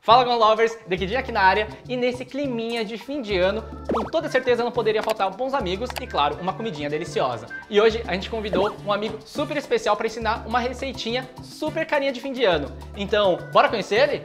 Fala, Gon Lovers, Dequidinho aqui na área, e nesse climinha de fim de ano, com toda certeza não poderia faltar bons amigos e, claro, uma comidinha deliciosa. E hoje a gente convidou um amigo super especial para ensinar uma receitinha super carinha de fim de ano. Então, bora conhecer ele?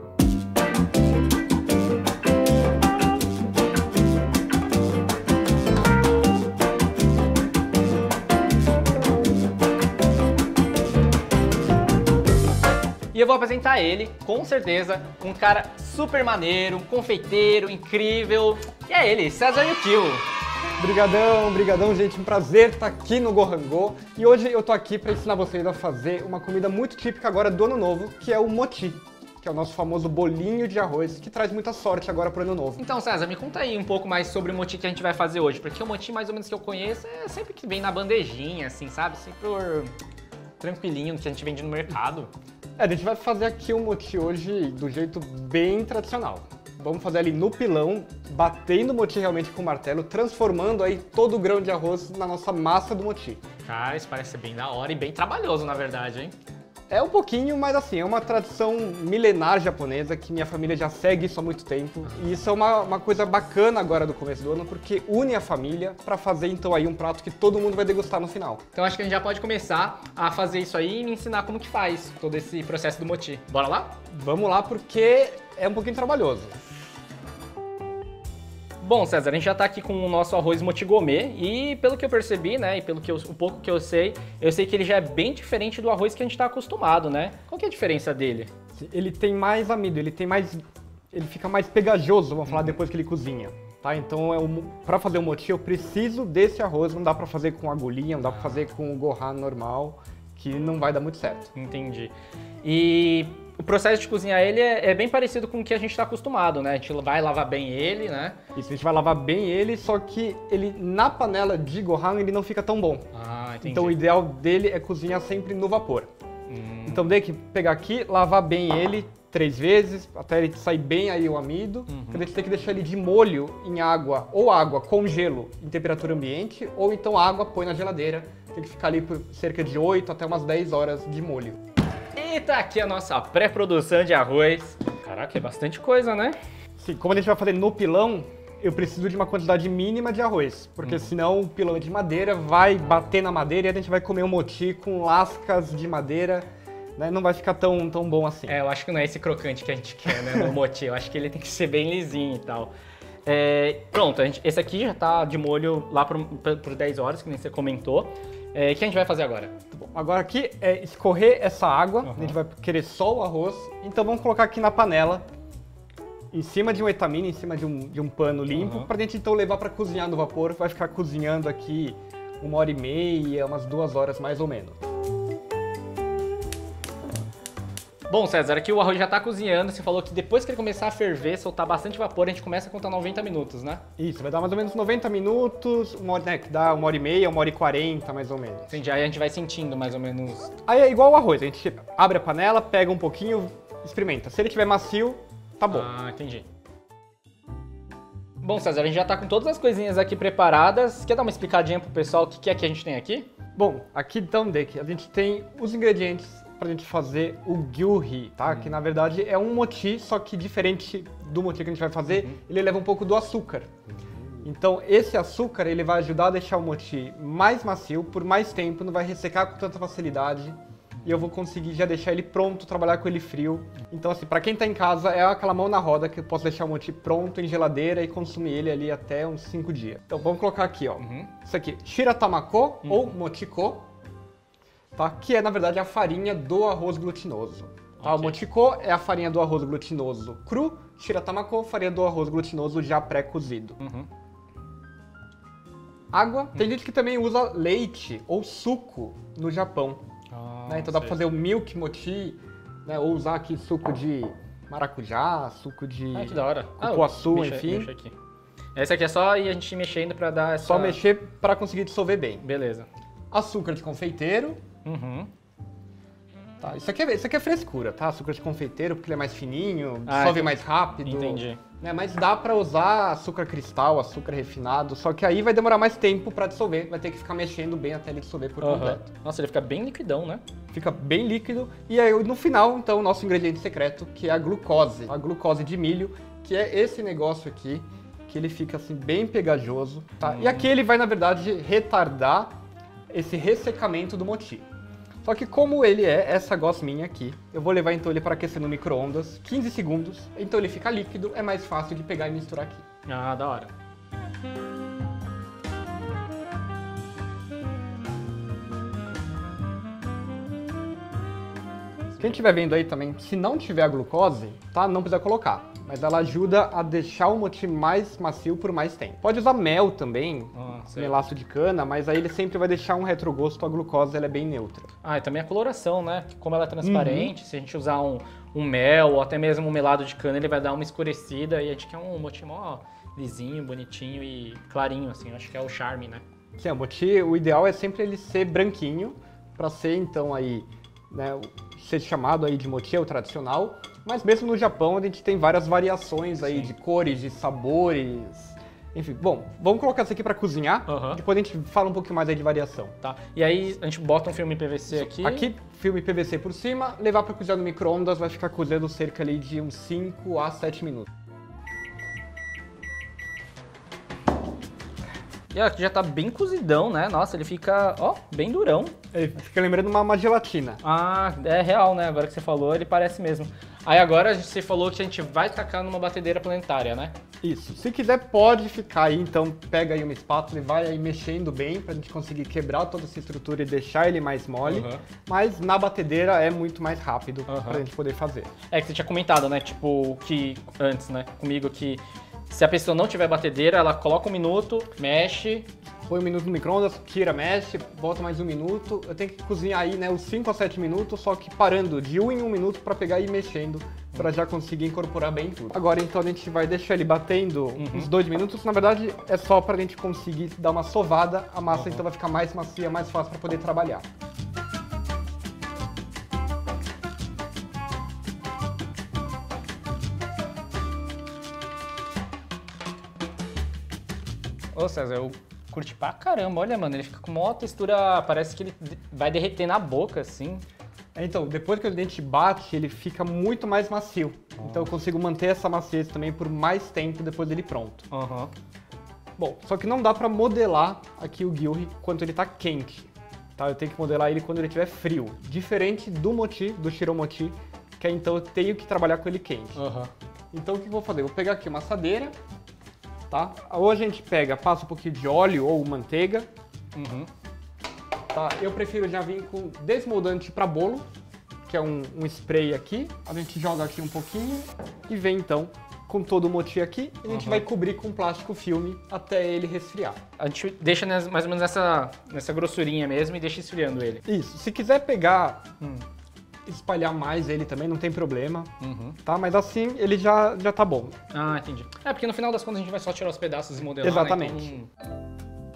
E eu vou apresentar ele, com certeza, um cara super maneiro, um confeiteiro, incrível. E é ele, César Yukio. Brigadão, gente. Um prazer estar aqui no Gohangô. E hoje eu tô aqui para ensinar vocês a fazer uma comida muito típica agora do Ano Novo, que é o mochi, que é o nosso famoso bolinho de arroz, que traz muita sorte agora pro Ano Novo. Então, César, me conta aí um pouco mais sobre o mochi que a gente vai fazer hoje, porque o mochi, mais ou menos, que eu conheço é sempre que vem na bandejinha, assim, sabe? Sempre tranquilinho, que a gente vende no mercado. A gente vai fazer aqui o mochi hoje do jeito bem tradicional. Vamos fazer ali no pilão, batendo o mochi realmente com o martelo, transformando aí todo o grão de arroz na nossa massa do mochi. Cara, isso parece ser bem da hora e bem trabalhoso, na verdade, hein? É um pouquinho, mas assim, é uma tradição milenar japonesa que minha família já segue isso há muito tempo. E isso é uma coisa bacana agora do começo do ano, porque une a família para fazer então aí um prato que todo mundo vai degustar no final. Então acho que a gente já pode começar a fazer isso aí e me ensinar como que faz todo esse processo do mochi. Bora lá? Vamos lá, porque é um pouquinho trabalhoso. Bom, César, a gente já tá aqui com o nosso arroz mochi gourmet e pelo que eu percebi, né, e pelo que o pouco que eu sei que ele já é bem diferente do arroz que a gente tá acostumado, né? Qual que é a diferença dele? Ele tem mais amido, ele fica mais pegajoso, vamos falar, depois que ele cozinha, tá? Então, para fazer o mochi eu preciso desse arroz, não dá para fazer com agulhinha, não dá para fazer com o gohan normal, que não vai dar muito certo. Entendi. E o processo de cozinhar ele é bem parecido com o que a gente está acostumado, né? A gente vai lavar bem ele, né? Isso, a gente vai lavar bem ele, só que ele na panela de gohan ele não fica tão bom. Ah, entendi. Então o ideal dele é cozinhar sempre no vapor. Então tem que pegar aqui, lavar bem ele 3 vezes, até ele sair bem aí o amido. A gente tem que deixar ele de molho em água, ou água com gelo em temperatura ambiente, ou então água põe na geladeira. Tem que ficar ali por cerca de 8 até umas 10 horas de molho. E tá aqui a nossa pré-produção de arroz. Caraca, é bastante coisa, né? Sim, como a gente vai fazer no pilão, eu preciso de uma quantidade mínima de arroz, porque senão o pilão é de madeira, vai bater na madeira e a gente vai comer um mochi com lascas de madeira, né? Não vai ficar tão bom assim. É, eu acho que não é esse crocante que a gente quer, né, no mochi. Eu acho que ele tem que ser bem lisinho e tal. Pronto, esse aqui já tá de molho lá por 10 horas, que nem você comentou. O que a gente vai fazer agora? Bom, agora aqui é escorrer essa água, a gente vai querer só o arroz, então vamos colocar aqui na panela, em cima de um etamine, em cima de um pano limpo, pra gente então levar para cozinhar no vapor. Vai ficar cozinhando aqui 1h30, umas 2 horas mais ou menos. Bom, César, aqui o arroz já tá cozinhando. Você falou que depois que ele começar a ferver, soltar bastante vapor, a gente começa a contar 90 minutos, né? Isso, vai dar mais ou menos 90 minutos, que dá 1h30, 1h40 mais ou menos. Entendi, aí a gente vai sentindo mais ou menos. Aí é igual o arroz, a gente abre a panela, pega um pouquinho, experimenta. Se ele tiver macio, tá bom. Ah, entendi. Bom, César, a gente já tá com todas as coisinhas aqui preparadas. Quer dar uma explicadinha pro pessoal o que é que a gente tem aqui? Bom, aqui então, Deck, a gente tem os ingredientes pra gente fazer o gyuhi, tá? Que na verdade é um mochi, só que diferente do mochi que a gente vai fazer, ele leva um pouco do açúcar. Então esse açúcar, ele vai ajudar a deixar o mochi mais macio por mais tempo, não vai ressecar com tanta facilidade. E eu vou conseguir já deixar ele pronto, trabalhar com ele frio. Então assim, pra quem tá em casa, é aquela mão na roda que eu posso deixar o mochi pronto em geladeira e consumir ele ali até uns 5 dias. Então vamos colocar aqui, ó. Isso aqui, shiratamako ou mochiko, tá? Que é na verdade a farinha do arroz glutinoso. Tá? O mochiko é a farinha do arroz glutinoso cru, shiratamako, farinha do arroz glutinoso já pré-cozido. Água, tem gente que também usa leite ou suco no Japão. Né? Então dá pra fazer o milk mochi, né? Ou usar aqui suco de maracujá, suco de que da hora. cupuaçu, enfim. Mexe aqui. Essa aqui é só ir a gente mexendo pra dar essa... Só mexer pra conseguir dissolver bem. Beleza. Açúcar de confeiteiro. Tá, isso aqui é frescura, tá? Açúcar de confeiteiro, porque ele é mais fininho, dissolve mais rápido. Entendi. Né? Mas dá pra usar açúcar cristal, açúcar refinado, só que aí vai demorar mais tempo pra dissolver, vai ter que ficar mexendo bem até ele dissolver por completo. Nossa, ele fica bem liquidão, né? Fica bem líquido. E aí no final, então, o nosso ingrediente secreto, que é a glucose. A glucose de milho, que é esse negócio aqui, que ele fica assim bem pegajoso, tá? E aqui ele vai, na verdade, retardar esse ressecamento do moti. Só que como ele é essa gosminha aqui, eu vou levar então ele para aquecer no micro-ondas 15 segundos, então ele fica líquido, é mais fácil de pegar e misturar aqui. Ah, da hora. Quem estiver vendo aí também, se não tiver a glucose, tá? Não precisa colocar. Mas ela ajuda a deixar o moti mais macio por mais tempo. Pode usar mel também, melaço de cana, mas aí ele sempre vai deixar um retrogosto, a glucose ela é bem neutra. Ah, e também a coloração, né? Como ela é transparente, se a gente usar um mel ou até mesmo um melado de cana, ele vai dar uma escurecida e a gente quer um moti mó lisinho, bonitinho e clarinho, assim. Eu acho que é o charme, né? Sim, o moti, o ideal é sempre ele ser branquinho, para ser então aí, né, ser chamado aí de moti, é o tradicional. Mas mesmo no Japão a gente tem várias variações aí de cores, de sabores, enfim. Bom, vamos colocar isso aqui para cozinhar, depois a gente fala um pouquinho mais aí de variação. Tá, e aí a gente bota um filme PVC aqui. Aqui, filme PVC por cima, levar para cozinhar no micro-ondas, vai ficar cozendo cerca ali de uns 5 a 7 minutos. E aqui já tá bem cozidão, né? Nossa, ele fica, ó, bem durão. Ele fica lembrando uma gelatina. Ah, é real, né? Agora que você falou, ele parece mesmo. Aí agora você falou que a gente vai tacar numa batedeira planetária, né? Isso. Se quiser, pode ficar aí, então pega aí uma espátula e vai aí mexendo bem pra gente conseguir quebrar toda essa estrutura e deixar ele mais mole. Mas na batedeira é muito mais rápido pra gente poder fazer. É que você tinha comentado, né? Tipo, que antes, né? Comigo que se a pessoa não tiver batedeira, ela coloca 1 minuto, mexe. Põe 1 minuto no micro-ondas, tira, mexe, volta mais 1 minuto. Eu tenho que cozinhar aí, né, os 5 a 7 minutos, só que parando de 1 em 1 minuto pra pegar e ir mexendo, pra já conseguir incorporar bem tudo. Agora, então, a gente vai deixar ele batendo uns 2 minutos. Na verdade, é só pra gente conseguir dar uma sovada. A massa, então, vai ficar mais macia, mais fácil pra poder trabalhar. Ô César, eu curti pra caramba, olha mano, ele fica com uma textura, parece que ele vai derreter na boca, assim. Então, depois que o dente bate, ele fica muito mais macio. Então eu consigo manter essa maciez também por mais tempo depois dele pronto. Bom, só que não dá pra modelar aqui o gyuhi quando ele tá quente. Tá? Eu tenho que modelar ele quando ele estiver frio. Diferente do moti, do shiromoti, que aí, então eu tenho que trabalhar com ele quente. Então o que eu vou fazer? Eu vou pegar aqui uma assadeira. Tá? Ou a gente pega, passa um pouquinho de óleo ou manteiga. Tá? Eu prefiro já vir com desmoldante para bolo, que é um spray aqui. A gente joga aqui um pouquinho e vem então com todo o moti aqui. E a gente vai cobrir com plástico filme até ele resfriar. A gente deixa mais ou menos nessa grossurinha mesmo e deixa esfriando ele. Isso. Se quiser pegar... espalhar mais ele também, não tem problema, tá? Mas assim ele já tá bom. Ah, entendi. É, porque no final das contas a gente vai só tirar os pedaços e modelar, exatamente. Né? Então...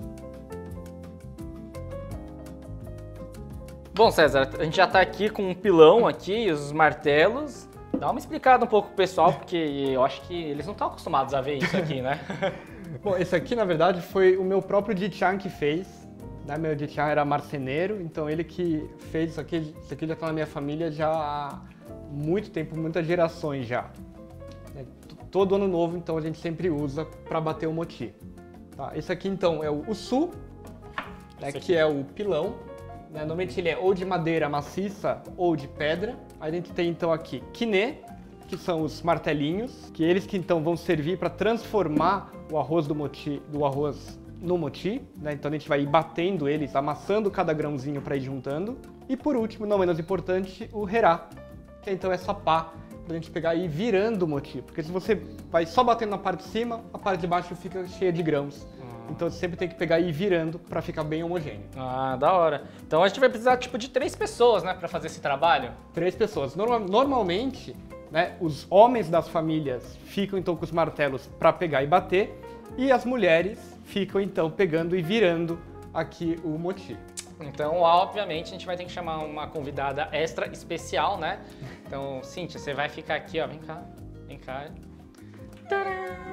Bom, César, a gente já tá aqui com um pilão aqui, os martelos. Dá uma explicada um pouco pro pessoal, porque eu acho que eles não estão acostumados a ver isso aqui, né? Bom, esse aqui na verdade foi o meu próprio Ji-chan que fez. Meu Ji-chan era marceneiro, então ele que fez isso aqui já tá na minha família já há muito tempo, muitas gerações já. Todo ano novo, então, a gente sempre usa para bater o moti. Tá? Esse aqui, então, é o usu, né, que é o pilão. Normalmente ele é ou de madeira maciça ou de pedra. A gente tem, então, aqui kine, que são os martelinhos, que eles que, então, vão servir para transformar o arroz do arroz no moti, né? Então a gente vai ir batendo eles, amassando cada grãozinho para ir juntando. E por último, não menos importante, o herá, que é então essa pá pra gente pegar e ir virando o moti. Porque se você vai só batendo na parte de cima, a parte de baixo fica cheia de grãos. Então você sempre tem que pegar e ir virando para ficar bem homogêneo. Ah, da hora. Então a gente vai precisar tipo de 3 pessoas, né, para fazer esse trabalho? 3 pessoas. Normalmente, né, os homens das famílias ficam então com os martelos para pegar e bater, e as mulheres ficam então pegando e virando aqui o moti. Então, obviamente, a gente vai ter que chamar uma convidada extra especial, né? Então, Cíntia, você vai ficar aqui, ó. Vem cá. Vem cá. Tcharam!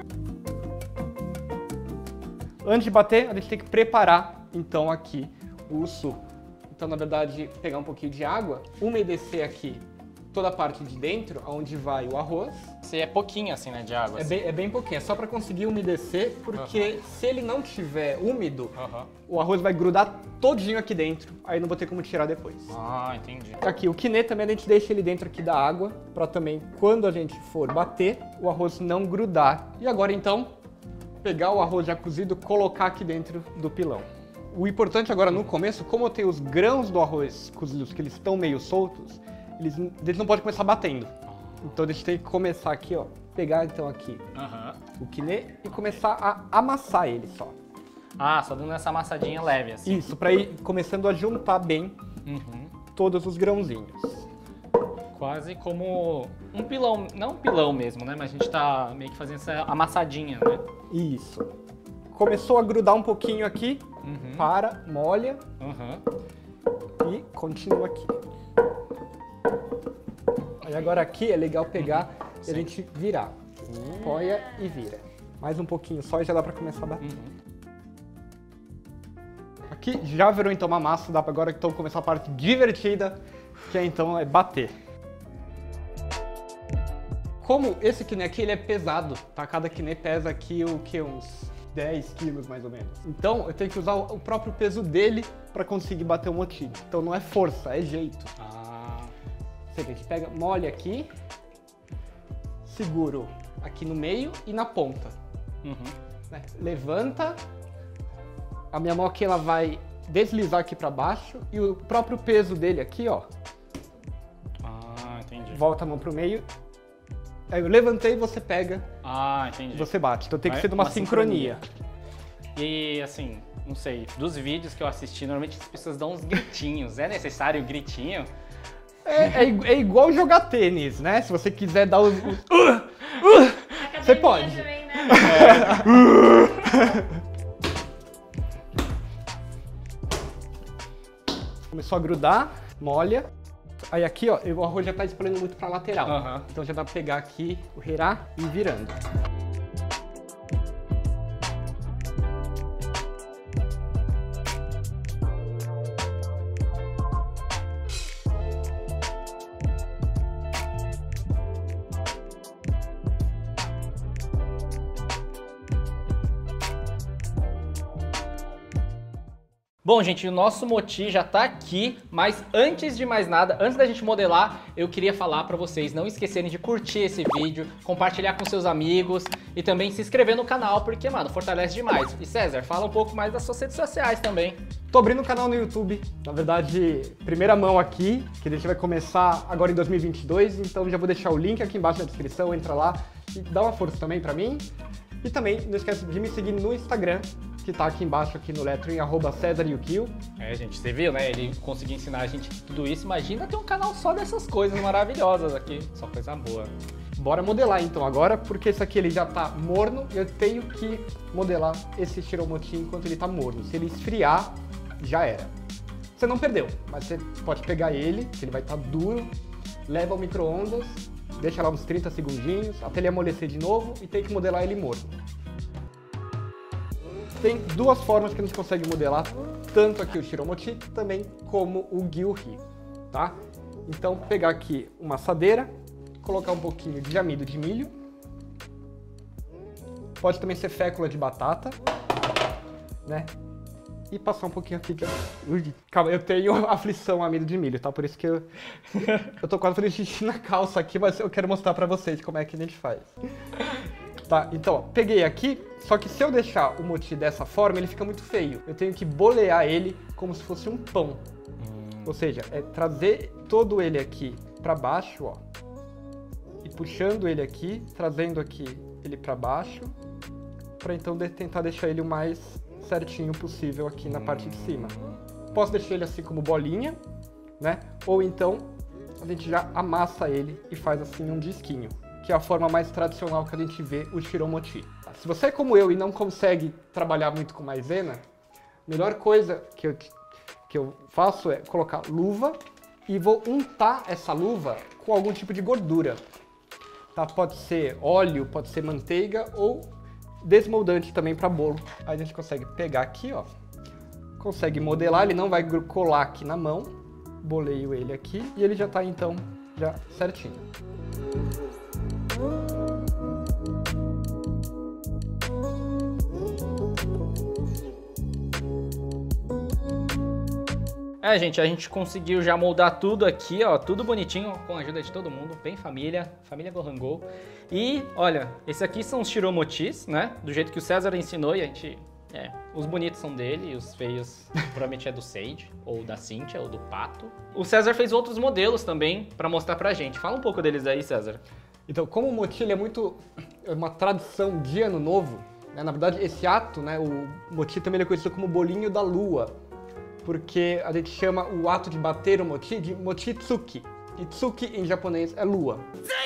Antes de bater, a gente tem que preparar, então, aqui o suco. Então, na verdade, pegar um pouquinho de água, umedecer aqui toda a parte de dentro, onde vai o arroz. Se é pouquinho, assim, né, de água. É bem pouquinho, é só para conseguir umedecer, porque se ele não tiver úmido, o arroz vai grudar todinho aqui dentro, aí não vou ter como tirar depois. Ah, entendi. Aqui, o quiné também a gente deixa ele dentro aqui da água, para também, quando a gente for bater, o arroz não grudar. E agora, então, pegar o arroz já cozido, colocar aqui dentro do pilão. O importante agora no começo, como eu tenho os grãos do arroz cozidos que eles estão meio soltos, eles não podem começar batendo. Então a gente tem que começar aqui, ó, pegar então aqui o quiné e começar a amassar ele só. Ah, só dando essa amassadinha leve, assim. Isso, para ir começando a juntar bem todos os grãozinhos. Quase como um pilão, não um pilão mesmo, né? Mas a gente tá meio que fazendo essa amassadinha, né? Isso. Começou a grudar um pouquinho aqui, para, molha e continua aqui. Aí agora aqui é legal pegar e a gente virar. Apoia e vira. Mais um pouquinho só e já dá para começar a bater. Aqui já virou então uma massa, dá para agora então começar a parte divertida, que é então bater. Como esse quiné aqui ele é pesado, tá? Cada quiné pesa aqui o que? Uns 10 quilos mais ou menos. Então eu tenho que usar o próprio peso dele para conseguir bater o mochi. Então não é força, é jeito. Você vê, a gente pega, molha aqui, seguro aqui no meio e na ponta. Né? Levanta, a minha mão aqui ela vai deslizar aqui para baixo e o próprio peso dele aqui, ó. Entendi. Volta a mão pro meio. Aí eu levantei e você pega. Entendi. E você bate. Então tem que ser de uma sincronia. E assim, não sei, dos vídeos que eu assisti, normalmente as pessoas dão uns gritinhos. É necessário o gritinho? É igual jogar tênis, né? Se você quiser dar os... você pode. Também, né? Começou a grudar, molha. Aí aqui, ó, o arroz já tá espalhando muito pra lateral. Então já dá pra pegar aqui o hirá e ir virando. Bom, gente, o nosso mochi já tá aqui, mas antes de mais nada, antes da gente modelar, eu queria falar pra vocês não esquecerem de curtir esse vídeo, compartilhar com seus amigos e também se inscrever no canal, porque, mano, fortalece demais. E César, fala um pouco mais das suas redes sociais também. Tô abrindo um canal no YouTube, na verdade, primeira mão aqui, que a gente vai começar agora em 2022, então já vou deixar o link aqui embaixo na descrição, entra lá e dá uma força também pra mim. E também não esquece de me seguir no Instagram, que tá aqui embaixo, aqui no lettering, @CesarYukio. Gente, você viu, né? Ele conseguiu ensinar a gente tudo isso. Imagina ter um canal só dessas coisas maravilhosas aqui. Só coisa boa. Bora modelar então agora, porque esse aqui ele já tá morno e eu tenho que modelar esse shiromochi enquanto ele tá morno. Se ele esfriar, já era. Você não perdeu, mas você pode pegar ele, que ele vai estar duro, leva ao micro-ondas, deixa lá uns 30 segundinhos, até ele amolecer de novo e tem que modelar ele morno. Tem duas formas que a gente consegue modelar, tanto aqui o shiromochi, também como o gyuhi, tá? Então, pegar aqui uma assadeira, colocar um pouquinho de amido de milho, pode também ser fécula de batata, né? E passar um pouquinho aqui de... Calma, eu tenho aflição a amido de milho, tá? Por isso que eu tô quase fazendo xixi na calça aqui, mas eu quero mostrar pra vocês como é que a gente faz. Tá, então, ó, peguei aqui, só que se eu deixar o mochi dessa forma, ele fica muito feio. Eu tenho que bolear ele como se fosse um pão. Ou seja, é trazer todo ele aqui pra baixo, ó. E puxando ele aqui, trazendo aqui ele pra baixo, pra então tentar deixar ele o mais certinho possível aqui na parte de cima. Posso deixar ele assim como bolinha, né? Ou então a gente já amassa ele e faz assim um disquinho, que é a forma mais tradicional que a gente vê o shiromochi. Se você é como eu e não consegue trabalhar muito com maisena, a melhor coisa que que eu faço é colocar luva e vou untar essa luva com algum tipo de gordura. Tá? Pode ser óleo, pode ser manteiga ou desmoldante também para bolo. Aí a gente consegue pegar aqui, ó, consegue modelar, ele não vai colar aqui na mão. Boleio ele aqui e ele já tá então já certinho. Gente, a gente conseguiu já moldar tudo aqui, ó, tudo bonitinho, com a ajuda de todo mundo, bem família Gohangou. E, olha, esses aqui são os shiromochis, né, do jeito que o César ensinou e a gente, os bonitos são dele e os feios provavelmente é do Sage, ou da Cynthia, ou do Pato. O César fez outros modelos também pra mostrar pra gente. Fala um pouco deles aí, César. Então, como o mochi ele é uma tradição de ano novo, né, na verdade esse ato, né, o mochi também é conhecido como bolinho da lua. Porque a gente chama o ato de bater o mochi de mochitsuki. E tsuki em japonês é lua.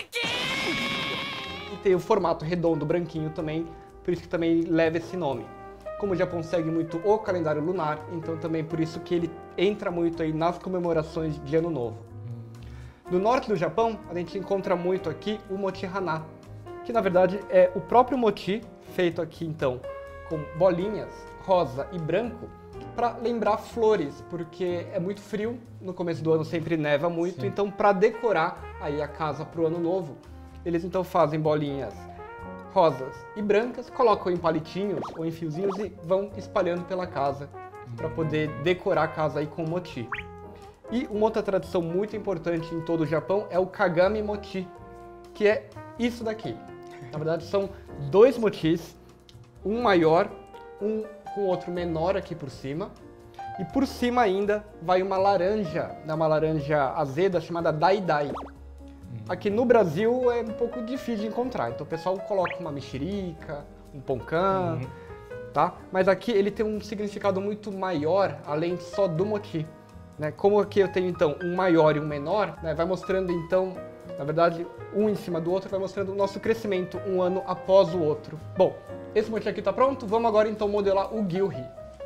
E tem o formato redondo, branquinho também, por isso que também leva esse nome. Como o Japão segue muito o calendário lunar, então também por isso que ele entra muito aí nas comemorações de Ano Novo. No norte do Japão, a gente encontra muito aqui o mochi hana, que na verdade é o próprio mochi, feito aqui então com bolinhas rosa e branco, para lembrar flores, porque é muito frio, no começo do ano sempre neva muito, então para decorar aí a casa para o ano novo, eles então fazem bolinhas rosas e brancas, colocam em palitinhos ou em fiozinhos e vão espalhando pela casa para poder decorar a casa aí com mochi. E uma outra tradição muito importante em todo o Japão é o Kagami Mochi, que é isso daqui. Na verdade são dois mochis, um maior, um com outro menor aqui por cima, e por cima ainda vai uma laranja azeda chamada Dai-Dai. Aqui no Brasil é um pouco difícil de encontrar, então o pessoal coloca uma mexerica, um poncan, tá? Mas aqui ele tem um significado muito maior, além só do mochi, né? Como aqui eu tenho então um maior e um menor, né? Vai mostrando então, na verdade, um em cima do outro, vai mostrando o nosso crescimento um ano após o outro. Bom, esse mochi aqui tá pronto, vamos agora então modelar o gyuhi.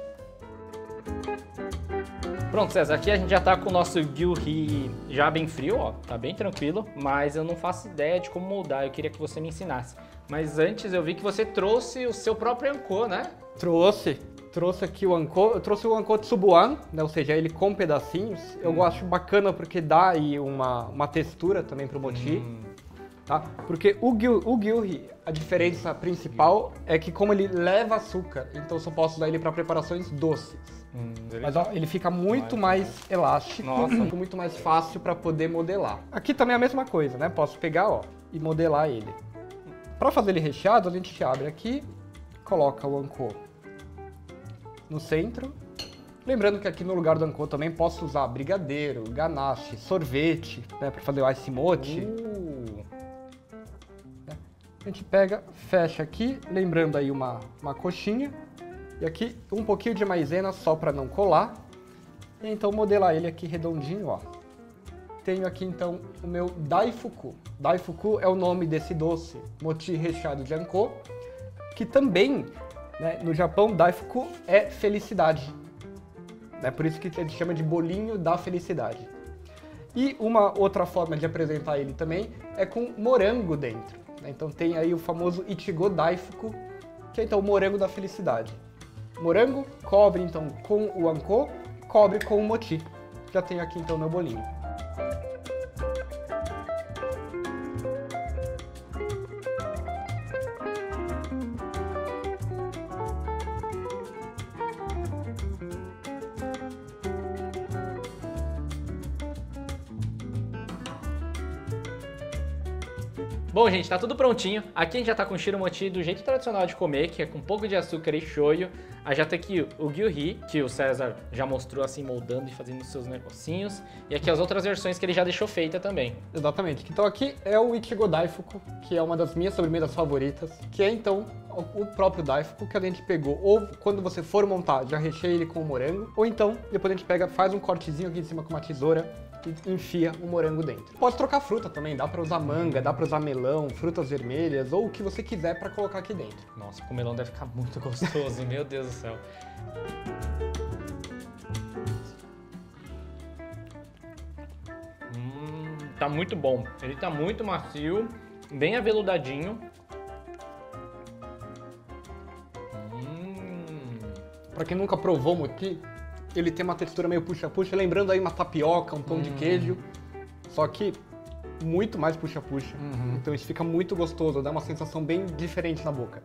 Pronto, César, aqui a gente já tá com o nosso gyuhi já bem frio, ó, tá bem tranquilo, mas eu não faço ideia de como moldar, eu queria que você me ensinasse. Mas antes eu vi que você trouxe o seu próprio anko, né? Trouxe aqui o anko, eu trouxe o anko tsubuan, né, ou seja, ele com pedacinhos. Eu acho bacana porque dá aí uma textura também pro mochi. Tá? Porque o gyuhi, a diferença principal é que como ele leva açúcar, então eu só posso usar ele para preparações doces. Mas ó, ele fica muito mais elástico, muito mais fácil para poder modelar. Aqui também é a mesma coisa, né? Posso pegar, ó, e modelar ele. Para fazer ele recheado, a gente abre aqui, coloca o anko no centro. Lembrando que aqui no lugar do anko também posso usar brigadeiro, ganache, sorvete, né, para fazer o ice mochi. A gente pega, fecha aqui, lembrando aí uma coxinha. E aqui um pouquinho de maisena só para não colar. E então modelar ele aqui redondinho, ó. Tenho aqui então o meu daifuku. Daifuku é o nome desse doce, mochi recheado de anko, que também, né, no Japão, daifuku é felicidade. É por isso que a gente chama de bolinho da felicidade. E uma outra forma de apresentar ele também é com morango dentro. Então tem aí o famoso Ichigo Daifuku, que é então o morango da felicidade. Morango cobre então com o anko, cobre com o mochi. Já tenho aqui então meu bolinho. Bom, gente, tá tudo prontinho. Aqui a gente já tá com o shiromochi do jeito tradicional de comer, que é com um pouco de açúcar e shoyu. Aí já tá aqui o gyuhi, que o César já mostrou assim, moldando e fazendo os seus negocinhos. E aqui as outras versões que ele já deixou feita também. Exatamente. Então aqui é o Ichigo Daifuku, que é uma das minhas sobremesas favoritas, que é então o próprio Daifuku que a gente pegou. Ou quando você for montar, já recheia ele com o morango. Ou então, depois a gente pega, faz um cortezinho aqui em cima com uma tesoura e enfia o morango dentro. Pode trocar fruta também, dá pra usar manga, dá pra usar melão, frutas vermelhas ou o que você quiser pra colocar aqui dentro. Nossa, com melão deve ficar muito gostoso, meu Deus do céu. Tá muito bom. Ele tá muito macio, bem aveludadinho. Pra quem nunca provou mochi, ele tem uma textura meio puxa-puxa, lembrando aí uma tapioca, um pão de queijo, só que muito mais puxa-puxa. Então isso fica muito gostoso, dá uma sensação bem diferente na boca.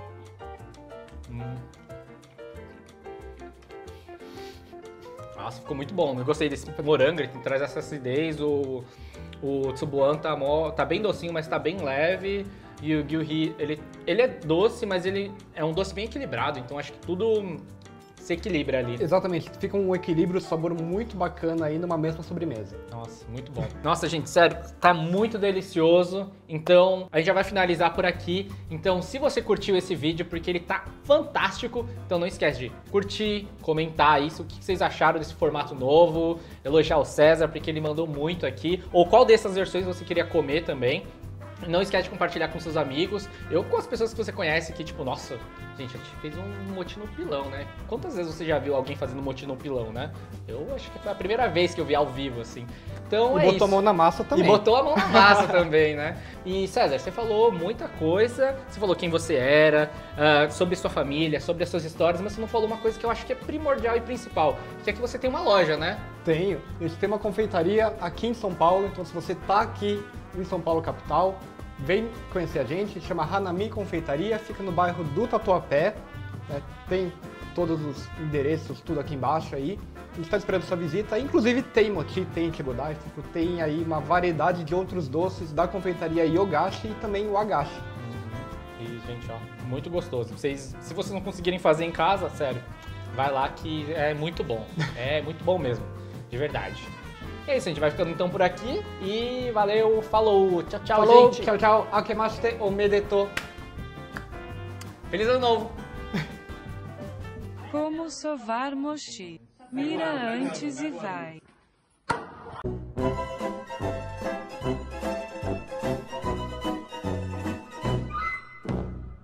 Nossa, ficou muito bom. Eu gostei desse morango, ele traz essa acidez. O tsubuan tá bem docinho, mas tá bem leve. E o gyuhi, ele é doce, mas ele é um doce bem equilibrado. Então acho que tudo se equilibra ali. Exatamente, fica um equilíbrio, sabor muito bacana aí numa mesma sobremesa. Nossa, muito bom. Nossa, gente, sério, tá muito delicioso. Então, a gente já vai finalizar por aqui. Então, se você curtiu esse vídeo, porque ele tá fantástico, então não esquece de curtir, comentar isso, o que vocês acharam desse formato novo, elogiar o César, porque ele mandou muito aqui, ou qual dessas versões você queria comer também. Não esquece de compartilhar com seus amigos, com as pessoas que você conhece, que tipo, nossa, gente, a gente fez um mochi no pilão, né? Quantas vezes você já viu alguém fazendo mochi no pilão, né? Eu acho que foi a primeira vez que eu vi ao vivo, assim. Então e botou a mão na massa também. E botou a mão na massa também, né? E César, você falou muita coisa, você falou quem você era, sobre sua família, sobre as suas histórias, mas você não falou uma coisa que eu acho que é primordial e principal, que é que você tem uma loja, né? Tenho. A gente tem uma confeitaria aqui em São Paulo, então se você tá aqui em São Paulo capital, vem conhecer a gente, chama Hanami Confeitaria, fica no bairro do Tatuapé, né? Tem todos os endereços, tudo aqui embaixo aí. A gente está esperando sua visita, inclusive tem mochi, tem ichigo-daifuku, tem aí uma variedade de outros doces da confeitaria Yogashi e também o Agashi. E, gente, ó, muito gostoso. Se vocês não conseguirem fazer em casa, sério, vai lá que é muito bom. É muito bom mesmo, de verdade. É isso, a gente vai ficando então por aqui e valeu, falou, tchau, tchau, Falou, gente. tchau, tchau, akemashite omedetou. Feliz ano novo. Como sovar mochi? Mira antes e vai.